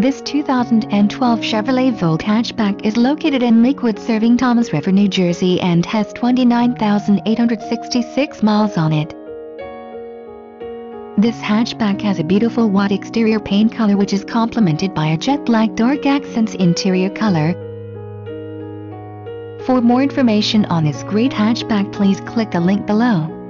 This 2012 Chevrolet Volt hatchback is located in Lakewood, serving Thomas River, New Jersey, and has 29,866 miles on it. This hatchback has a beautiful white exterior paint color which is complemented by a jet black dark accents interior color. For more information on this great hatchback, please click the link below.